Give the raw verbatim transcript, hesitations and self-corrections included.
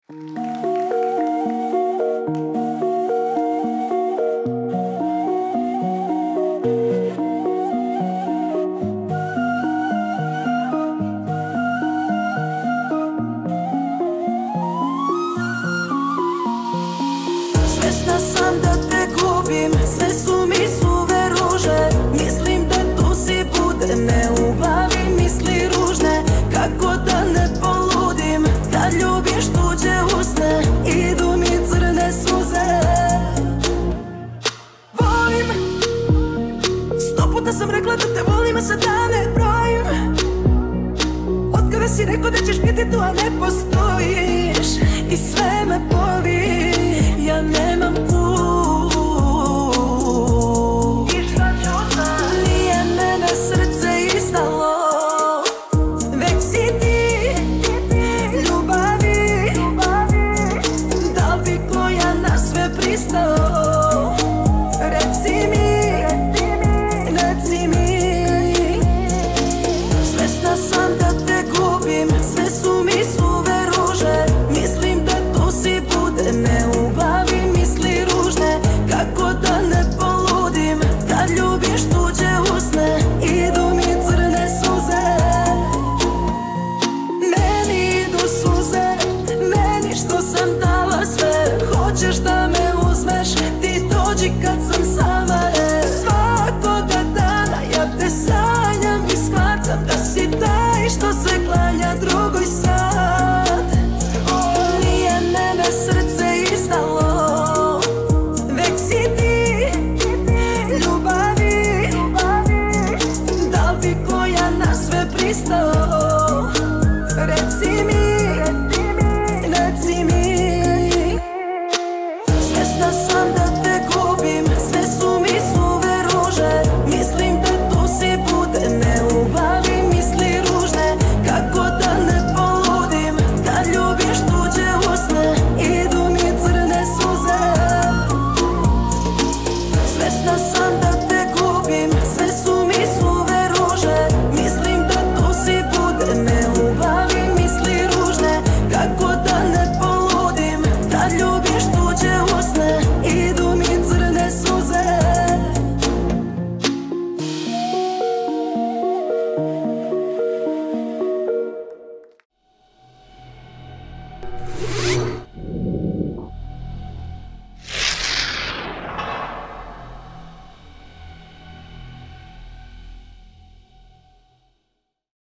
Svesna sam da te gubim, sve su mi suve ruže. Mislim da tu si bude me u glavi misli ružne. Kako da ne poludim, kad ljubiš tuđe usne, idu mi crne suze. Volim, sto puta sam rekla da te volim, a sad dane brojim. Od kada si rekao da ćeš biti tu, a ne postojiš, i sve me boli.